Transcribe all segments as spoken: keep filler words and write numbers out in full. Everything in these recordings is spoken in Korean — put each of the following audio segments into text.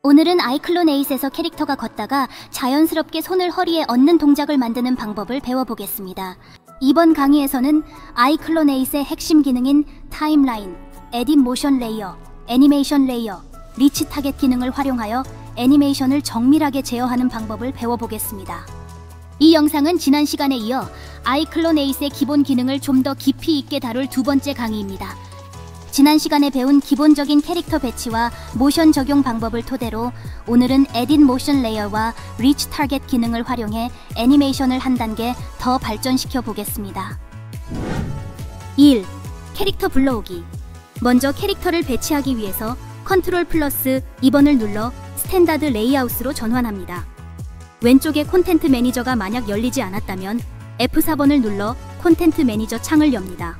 오늘은 아이클론 에잇에서 캐릭터가 걷다가 자연스럽게 손을 허리에 얹는 동작을 만드는 방법을 배워보겠습니다. 이번 강의에서는 아이클론 에잇의 핵심 기능인 타임라인, 에딧 모션 레이어, 애니메이션 레이어, 리치 타겟 기능을 활용하여 애니메이션을 정밀하게 제어하는 방법을 배워보겠습니다. 이 영상은 지난 시간에 이어 아이클론 에잇의 기본 기능을 좀 더 깊이 있게 다룰 두 번째 강의입니다. 지난 시간에 배운 기본적인 캐릭터 배치와 모션 적용 방법을 토대로 오늘은 에딧 모션 레이어와 리치 타겟 기능을 활용해 애니메이션을 한 단계 더 발전시켜 보겠습니다. 일. 캐릭터 불러오기. 먼저 캐릭터를 배치하기 위해서 컨트롤 플러스 이 번을 눌러 스탠다드 레이아웃으로 전환합니다. 왼쪽에 콘텐트 매니저가 만약 열리지 않았다면 에프 사 번을 눌러 콘텐트 매니저 창을 엽니다.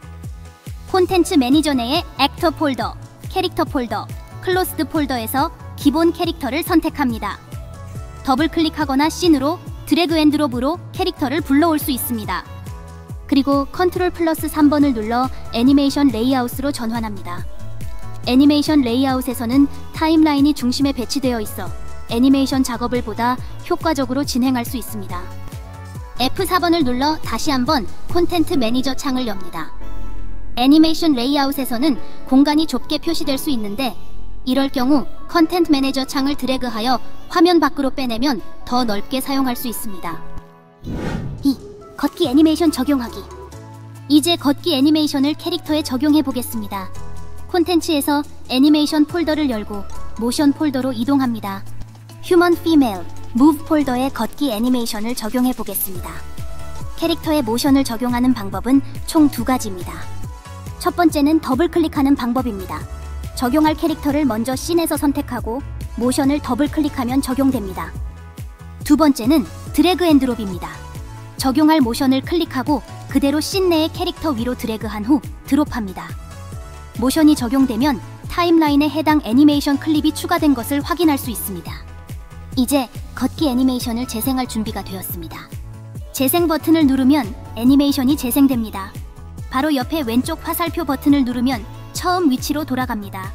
콘텐츠 매니저 내에 액터 폴더, 캐릭터 폴더, 클로스드 폴더에서 기본 캐릭터를 선택합니다. 더블 클릭하거나 씬으로 드래그 앤 드롭으로 캐릭터를 불러올 수 있습니다. 그리고 컨트롤 플러스 삼 번을 눌러 애니메이션 레이아웃으로 전환합니다. 애니메이션 레이아웃에서는 타임라인이 중심에 배치되어 있어 애니메이션 작업을 보다 효과적으로 진행할 수 있습니다. 에프 사 번을 눌러 다시 한번 콘텐트 매니저 창을 엽니다. 애니메이션 레이아웃에서는 공간이 좁게 표시될 수 있는데 이럴 경우 컨텐트 매니저 창을 드래그하여 화면 밖으로 빼내면 더 넓게 사용할 수 있습니다. 이. 걷기 애니메이션 적용하기. 이제 걷기 애니메이션을 캐릭터에 적용해 보겠습니다. 콘텐츠에서 애니메이션 폴더를 열고 모션 폴더로 이동합니다. 휴먼 피메일, 무브 폴더에 걷기 애니메이션을 적용해 보겠습니다. 캐릭터에 모션을 적용하는 방법은 총 두 가지입니다. 첫 번째는 더블 클릭하는 방법입니다. 적용할 캐릭터를 먼저 씬에서 선택하고 모션을 더블 클릭하면 적용됩니다. 두 번째는 드래그 앤 드롭입니다. 적용할 모션을 클릭하고 그대로 씬 내의 캐릭터 위로 드래그한 후 드롭합니다. 모션이 적용되면 타임라인에 해당 애니메이션 클립이 추가된 것을 확인할 수 있습니다. 이제 걷기 애니메이션을 재생할 준비가 되었습니다. 재생 버튼을 누르면 애니메이션이 재생됩니다. 바로 옆에 왼쪽 화살표 버튼을 누르면 처음 위치로 돌아갑니다.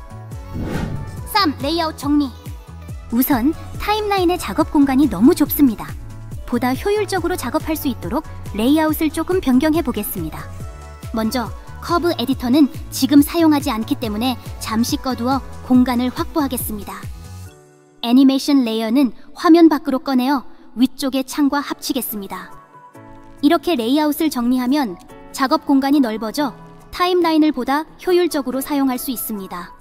삼. 레이아웃 정리. 우선 타임라인의 작업 공간이 너무 좁습니다. 보다 효율적으로 작업할 수 있도록 레이아웃을 조금 변경해 보겠습니다. 먼저 커브 에디터는 지금 사용하지 않기 때문에 잠시 꺼두어 공간을 확보하겠습니다. 애니메이션 레이어는 화면 밖으로 꺼내어 위쪽의 창과 합치겠습니다. 이렇게 레이아웃을 정리하면 작업 공간이 넓어져 타임라인을 보다 효율적으로 사용할 수 있습니다.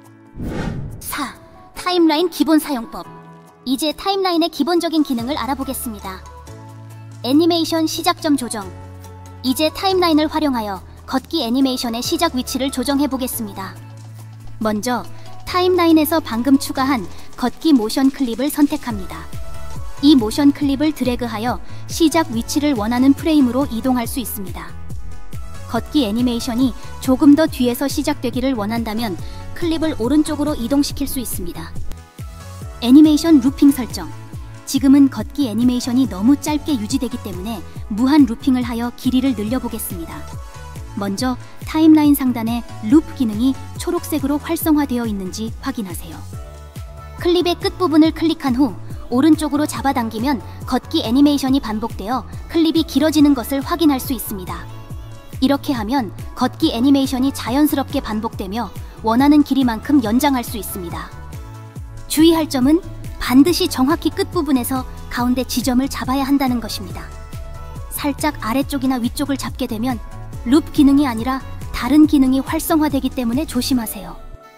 사. 타임라인 기본 사용법. 이제 타임라인의 기본적인 기능을 알아보겠습니다. 애니메이션 시작점 조정. 이제 타임라인을 활용하여 걷기 애니메이션의 시작 위치를 조정해 보겠습니다. 먼저 타임라인에서 방금 추가한 걷기 모션 클립을 선택합니다. 이 모션 클립을 드래그하여 시작 위치를 원하는 프레임으로 이동할 수 있습니다. 걷기 애니메이션이 조금 더 뒤에서 시작되기를 원한다면 클립을 오른쪽으로 이동시킬 수 있습니다. 애니메이션 루핑 설정. 지금은 걷기 애니메이션이 너무 짧게 유지되기 때문에 무한 루핑을 하여 길이를 늘려보겠습니다. 먼저 타임라인 상단에 루프 기능이 초록색으로 활성화되어 있는지 확인하세요. 클립의 끝부분을 클릭한 후 오른쪽으로 잡아당기면 걷기 애니메이션이 반복되어 클립이 길어지는 것을 확인할 수 있습니다. 이렇게 하면 걷기 애니메이션이 자연스럽게 반복되며 원하는 길이만큼 연장할 수 있습니다. 주의할 점은 반드시 정확히 끝부분에서 가운데 지점을 잡아야 한다는 것입니다. 살짝 아래쪽이나 위쪽을 잡게 되면 루프 기능이 아니라 다른 기능이 활성화되기 때문에 조심하세요.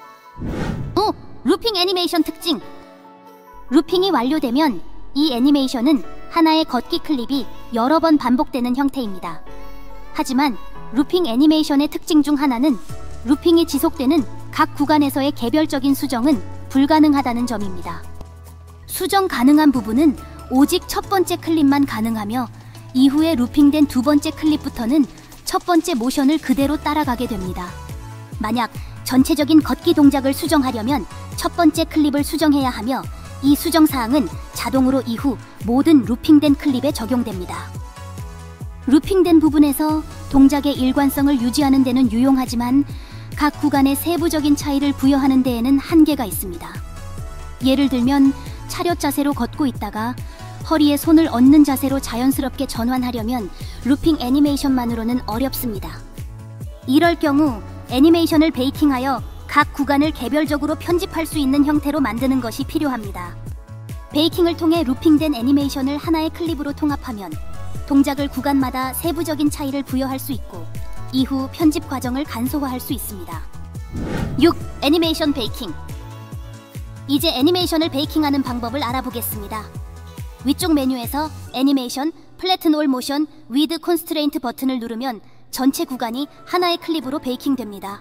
오! 루핑 애니메이션 특징! 루핑이 완료되면 이 애니메이션은 하나의 걷기 클립이 여러 번 반복되는 형태입니다. 하지만 루핑 애니메이션의 특징 중 하나는 루핑이 지속되는 각 구간에서의 개별적인 수정은 불가능하다는 점입니다. 수정 가능한 부분은 오직 첫 번째 클립만 가능하며 이후에 루핑된 두 번째 클립부터는 첫 번째 모션을 그대로 따라가게 됩니다. 만약 전체적인 걷기 동작을 수정하려면 첫 번째 클립을 수정해야 하며 이 수정 사항은 자동으로 이후 모든 루핑된 클립에 적용됩니다. 루핑된 부분에서 동작의 일관성을 유지하는 데는 유용하지만 각 구간의 세부적인 차이를 부여하는 데에는 한계가 있습니다. 예를 들면 차렷 자세로 걷고 있다가 허리에 손을 얹는 자세로 자연스럽게 전환하려면 루핑 애니메이션만으로는 어렵습니다. 이럴 경우 애니메이션을 베이킹하여 각 구간을 개별적으로 편집할 수 있는 형태로 만드는 것이 필요합니다. 베이킹을 통해 루핑된 애니메이션을 하나의 클립으로 통합하면 동작을 구간마다 세부적인 차이를 부여할 수 있고 이후 편집 과정을 간소화할 수 있습니다. 육. 애니메이션 베이킹. 이제 애니메이션을 베이킹하는 방법을 알아보겠습니다. 위쪽 메뉴에서 애니메이션, 플래튼 올 모션, 위드 콘스트레인트 버튼을 누르면 전체 구간이 하나의 클립으로 베이킹됩니다.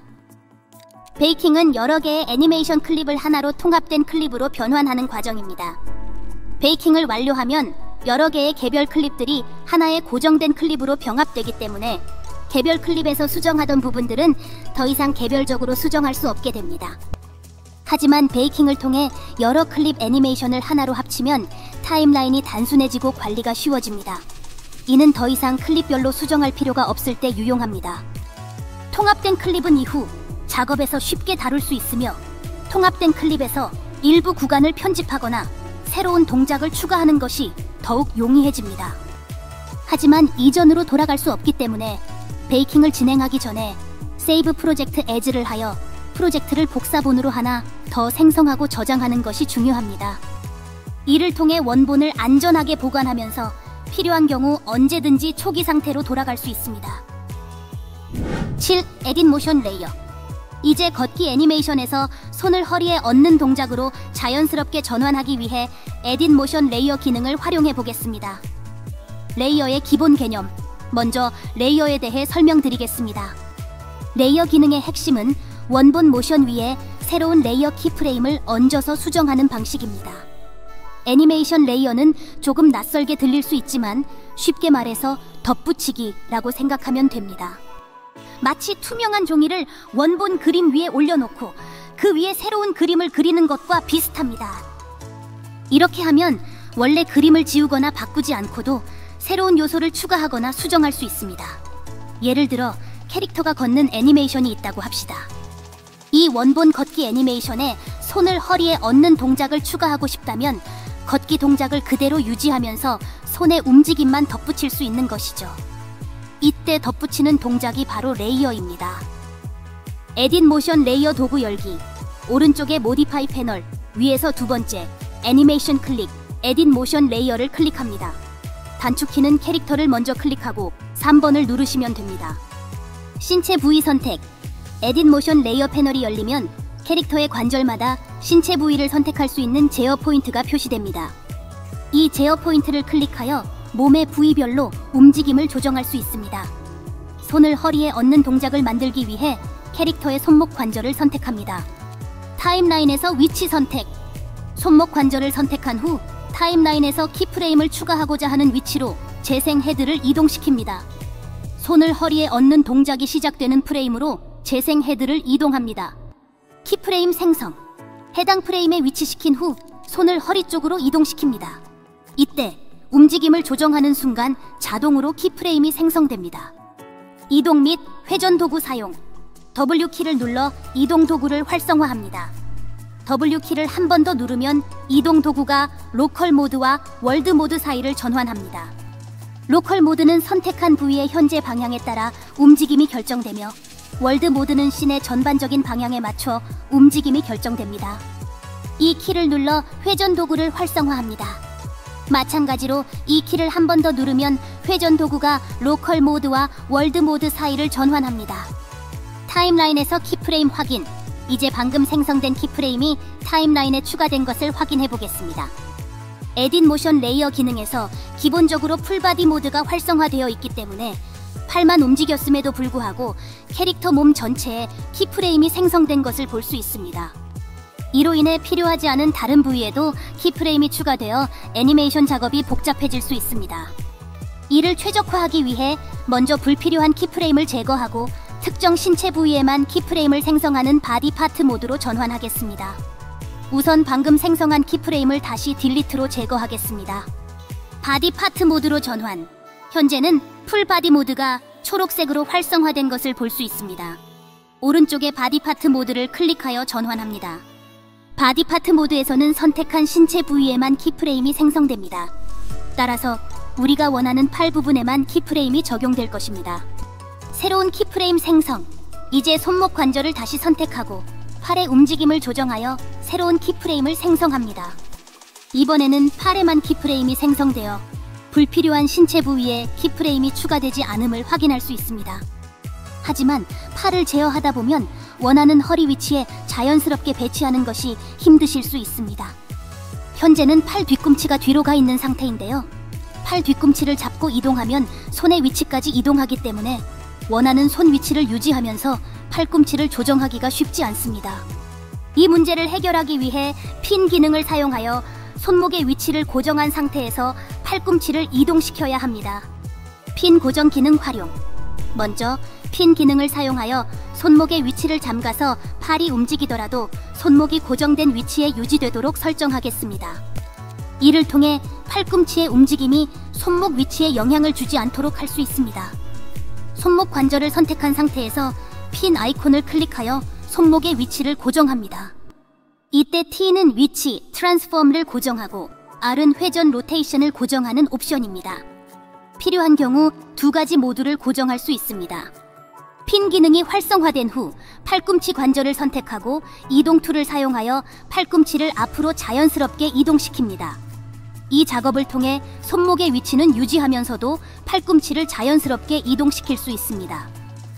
베이킹은 여러 개의 애니메이션 클립을 하나로 통합된 클립으로 변환하는 과정입니다. 베이킹을 완료하면 여러 개의 개별 클립들이 하나의 고정된 클립으로 병합되기 때문에 개별 클립에서 수정하던 부분들은 더 이상 개별적으로 수정할 수 없게 됩니다. 하지만 베이킹을 통해 여러 클립 애니메이션을 하나로 합치면 타임라인이 단순해지고 관리가 쉬워집니다. 이는 더 이상 클립별로 수정할 필요가 없을 때 유용합니다. 통합된 클립은 이후 작업에서 쉽게 다룰 수 있으며 통합된 클립에서 일부 구간을 편집하거나 새로운 동작을 추가하는 것이 더욱 용이해집니다. 하지만 이전으로 돌아갈 수 없기 때문에 베이킹을 진행하기 전에 세이브 프로젝트 에즈를 하여 프로젝트를 복사본으로 하나 더 생성하고 저장하는 것이 중요합니다. 이를 통해 원본을 안전하게 보관하면서 필요한 경우 언제든지 초기 상태로 돌아갈 수 있습니다. 칠. 에딧 모션 레이어. 이제 걷기 애니메이션에서 손을 허리에 얹는 동작으로 자연스럽게 전환하기 위해 에딧 모션 레이어 기능을 활용해 보겠습니다. 레이어의 기본 개념, 먼저 레이어에 대해 설명드리겠습니다. 레이어 기능의 핵심은 원본 모션 위에 새로운 레이어 키프레임을 얹어서 수정하는 방식입니다. 애니메이션 레이어는 조금 낯설게 들릴 수 있지만 쉽게 말해서 덧붙이기라고 생각하면 됩니다. 마치 투명한 종이를 원본 그림 위에 올려놓고 그 위에 새로운 그림을 그리는 것과 비슷합니다. 이렇게 하면 원래 그림을 지우거나 바꾸지 않고도 새로운 요소를 추가하거나 수정할 수 있습니다. 예를 들어 캐릭터가 걷는 애니메이션이 있다고 합시다. 이 원본 걷기 애니메이션에 손을 허리에 얹는 동작을 추가하고 싶다면 걷기 동작을 그대로 유지하면서 손의 움직임만 덧붙일 수 있는 것이죠. 이때 덧붙이는 동작이 바로 레이어입니다. 에딧 모션 레이어 도구 열기. 오른쪽에 모디파이 패널, 위에서 두 번째 애니메이션 클릭, 에딧 모션 레이어를 클릭합니다. 단축키는 캐릭터를 먼저 클릭하고 삼 번을 누르시면 됩니다. 신체 부위 선택. 에딧 모션 레이어 패널이 열리면 캐릭터의 관절마다 신체 부위를 선택할 수 있는 제어 포인트가 표시됩니다. 이 제어 포인트를 클릭하여 몸의 부위별로 움직임을 조정할 수 있습니다. 손을 허리에 얹는 동작을 만들기 위해 캐릭터의 손목 관절을 선택합니다. 타임라인에서 위치 선택. 손목 관절을 선택한 후 타임라인에서 키프레임을 추가하고자 하는 위치로 재생 헤드를 이동시킵니다. 손을 허리에 얹는 동작이 시작되는 프레임으로 재생 헤드를 이동합니다. 키프레임 생성. 해당 프레임에 위치시킨 후 손을 허리 쪽으로 이동시킵니다. 이때 움직임을 조정하는 순간 자동으로 키프레임이 생성됩니다. 이동 및 회전 도구 사용. 더블유키를 눌러 이동 도구를 활성화합니다. 더블유키를 한 번 더 누르면 이동 도구가 로컬 모드와 월드 모드 사이를 전환합니다. 로컬 모드는 선택한 부위의 현재 방향에 따라 움직임이 결정되며 월드 모드는 씬의 전반적인 방향에 맞춰 움직임이 결정됩니다. 이 키를 눌러 회전 도구를 활성화합니다. 마찬가지로 이 키를 한 번 더 누르면 회전 도구가 로컬 모드와 월드 모드 사이를 전환합니다. 타임라인에서 키프레임 확인. 이제 방금 생성된 키프레임이 타임라인에 추가된 것을 확인해 보겠습니다. 에딧 모션 레이어 기능에서 기본적으로 풀바디 모드가 활성화되어 있기 때문에 팔만 움직였음에도 불구하고 캐릭터 몸 전체에 키프레임이 생성된 것을 볼 수 있습니다. 이로 인해 필요하지 않은 다른 부위에도 키프레임이 추가되어 애니메이션 작업이 복잡해질 수 있습니다. 이를 최적화하기 위해 먼저 불필요한 키프레임을 제거하고 특정 신체 부위에만 키프레임을 생성하는 바디 파트 모드로 전환하겠습니다. 우선 방금 생성한 키프레임을 다시 딜리트로 제거하겠습니다. 바디 파트 모드로 전환. 현재는 풀 바디 모드가 초록색으로 활성화된 것을 볼 수 있습니다. 오른쪽의 바디 파트 모드를 클릭하여 전환합니다. 바디 파트 모드에서는 선택한 신체 부위에만 키프레임이 생성됩니다. 따라서 우리가 원하는 팔 부분에만 키프레임이 적용될 것입니다. 새로운 키프레임 생성. 이제 손목 관절을 다시 선택하고 팔의 움직임을 조정하여 새로운 키프레임을 생성합니다. 이번에는 팔에만 키프레임이 생성되어 불필요한 신체 부위에 키프레임이 추가되지 않음을 확인할 수 있습니다. 하지만 팔을 제어하다 보면 원하는 허리 위치에 자연스럽게 배치하는 것이 힘드실 수 있습니다. 현재는 팔 뒤꿈치가 뒤로 가 있는 상태인데요. 팔 뒤꿈치를 잡고 이동하면 손의 위치까지 이동하기 때문에 원하는 손 위치를 유지하면서 팔꿈치를 조정하기가 쉽지 않습니다. 이 문제를 해결하기 위해 핀 기능을 사용하여 손목의 위치를 고정한 상태에서 팔꿈치를 이동시켜야 합니다. 핀 고정 기능 활용. 먼저 핀 기능을 사용하여 손목의 위치를 잠가서 팔이 움직이더라도 손목이 고정된 위치에 유지되도록 설정하겠습니다. 이를 통해 팔꿈치의 움직임이 손목 위치에 영향을 주지 않도록 할 수 있습니다. 손목 관절을 선택한 상태에서 핀 아이콘을 클릭하여 손목의 위치를 고정합니다. 이때 T는 위치, 트랜스폼을 고정하고 R은 회전, 로테이션을 고정하는 옵션입니다. 필요한 경우 두 가지 모두를 고정할 수 있습니다. 핀 기능이 활성화된 후 팔꿈치 관절을 선택하고 이동 툴을 사용하여 팔꿈치를 앞으로 자연스럽게 이동시킵니다. 이 작업을 통해 손목의 위치는 유지하면서도 팔꿈치를 자연스럽게 이동시킬 수 있습니다.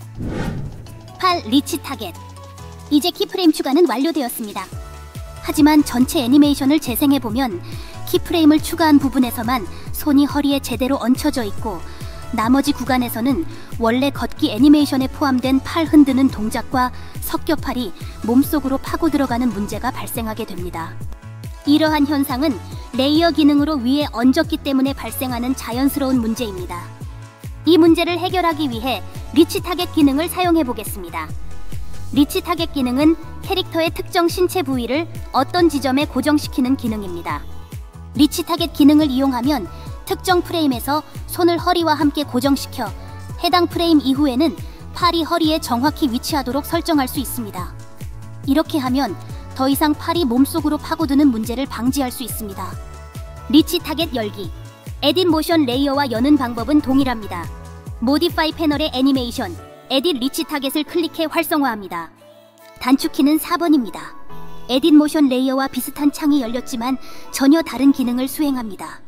팔 리치 타겟. 이제 키프레임 추가는 완료되었습니다. 하지만 전체 애니메이션을 재생해보면 키프레임을 추가한 부분에서만 손이 허리에 제대로 얹혀져 있고 나머지 구간에서는 원래 걷기 애니메이션에 포함된 팔 흔드는 동작과 섞여 팔이 몸속으로 파고 들어가는 문제가 발생하게 됩니다. 이러한 현상은 레이어 기능으로 위에 얹었기 때문에 발생하는 자연스러운 문제입니다. 이 문제를 해결하기 위해 리치 타겟 기능을 사용해 보겠습니다. 리치 타겟 기능은 캐릭터의 특정 신체 부위를 어떤 지점에 고정시키는 기능입니다. 리치 타겟 기능을 이용하면 특정 프레임에서 손을 허리와 함께 고정시켜 해당 프레임 이후에는 팔이 허리에 정확히 위치하도록 설정할 수 있습니다. 이렇게 하면 더 이상 팔이 몸속으로 파고드는 문제를 방지할 수 있습니다. 리치 타겟 열기. 에딧 모션 레이어와 여는 방법은 동일합니다. 모디파이 패널의 애니메이션, 에딧 리치 타겟을 클릭해 활성화합니다. 단축키는 사 번입니다. 에딧 모션 레이어와 비슷한 창이 열렸지만 전혀 다른 기능을 수행합니다.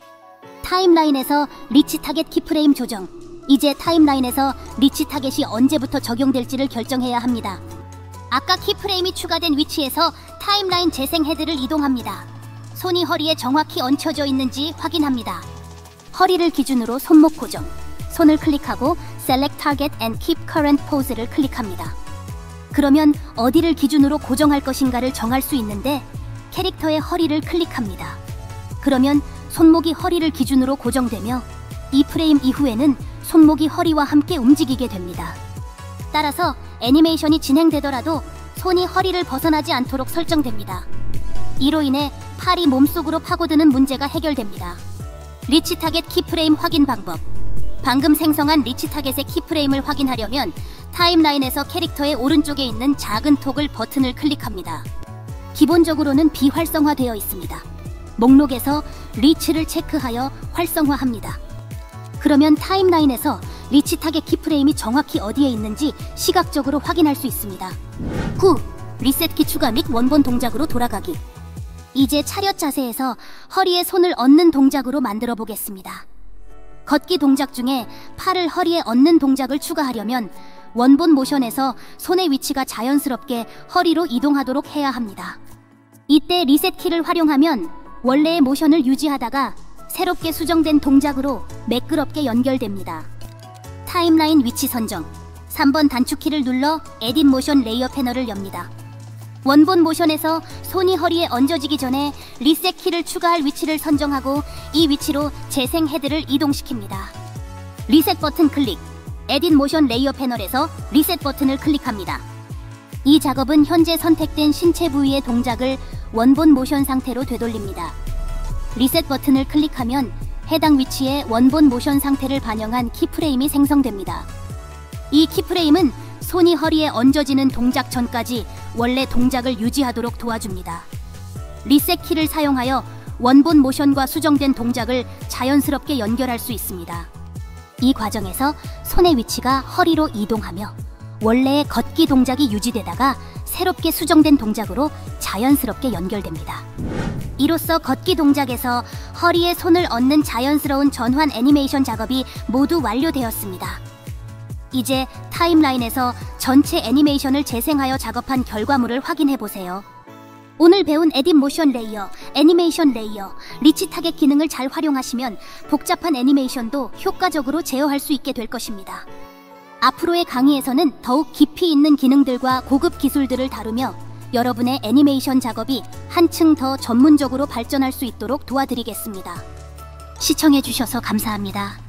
타임라인에서 리치 타겟 키프레임 조정. 이제 타임라인에서 리치 타겟이 언제부터 적용될지를 결정해야 합니다. 아까 키프레임이 추가된 위치에서 타임라인 재생 헤드를 이동합니다. 손이 허리에 정확히 얹혀져 있는지 확인합니다. 허리를 기준으로 손목 고정. 손을 클릭하고 Select Target and Keep Current Pose를 클릭합니다. 그러면 어디를 기준으로 고정할 것인가를 정할 수 있는데 캐릭터의 허리를 클릭합니다. 그러면 손목이 허리를 기준으로 고정되며 이 프레임 이후에는 손목이 허리와 함께 움직이게 됩니다. 따라서 애니메이션이 진행되더라도 손이 허리를 벗어나지 않도록 설정됩니다. 이로 인해 팔이 몸속으로 파고드는 문제가 해결됩니다. 리치 타겟 키프레임 확인 방법. 방금 생성한 리치 타겟의 키프레임을 확인하려면 타임라인에서 캐릭터의 오른쪽에 있는 작은 토글 버튼을 클릭합니다. 기본적으로는 비활성화되어 있습니다. 목록에서 리치를 체크하여 활성화합니다. 그러면 타임라인에서 리치 타겟 키프레임이 정확히 어디에 있는지 시각적으로 확인할 수 있습니다. 구. 리셋키 추가 및 원본 동작으로 돌아가기. 이제 차렷 자세에서 허리에 손을 얹는 동작으로 만들어 보겠습니다. 걷기 동작 중에 팔을 허리에 얹는 동작을 추가하려면 원본 모션에서 손의 위치가 자연스럽게 허리로 이동하도록 해야 합니다. 이때 리셋 키를 활용하면 원래의 모션을 유지하다가 새롭게 수정된 동작으로 매끄럽게 연결됩니다. 타임라인 위치 선정. 삼 번 단축키를 눌러 에딧 모션 레이어 패널을 엽니다. 원본 모션에서 손이 허리에 얹어지기 전에 리셋 키를 추가할 위치를 선정하고 이 위치로 재생 헤드를 이동시킵니다. 리셋 버튼 클릭. 에딧 모션 레이어 패널에서 리셋 버튼을 클릭합니다. 이 작업은 현재 선택된 신체 부위의 동작을 원본 모션 상태로 되돌립니다. 리셋 버튼을 클릭하면 해당 위치에 원본 모션 상태를 반영한 키프레임이 생성됩니다. 이 키프레임은 손이 허리에 얹어지는 동작 전까지 원래 동작을 유지하도록 도와줍니다. 리셋 키를 사용하여 원본 모션과 수정된 동작을 자연스럽게 연결할 수 있습니다. 이 과정에서 손의 위치가 허리로 이동하며 원래의 걷기 동작이 유지되다가 새롭게 수정된 동작으로 자연스럽게 연결됩니다. 이로써 걷기 동작에서 허리에 손을 얹는 자연스러운 전환 애니메이션 작업이 모두 완료되었습니다. 이제 타임라인에서 전체 애니메이션을 재생하여 작업한 결과물을 확인해보세요. 오늘 배운 에딧 모션 레이어, 애니메이션 레이어, 리치 타겟 기능을 잘 활용하시면 복잡한 애니메이션도 효과적으로 제어할 수 있게 될 것입니다. 앞으로의 강의에서는 더욱 깊이 있는 기능들과 고급 기술들을 다루며 여러분의 애니메이션 작업이 한층 더 전문적으로 발전할 수 있도록 도와드리겠습니다. 시청해주셔서 감사합니다.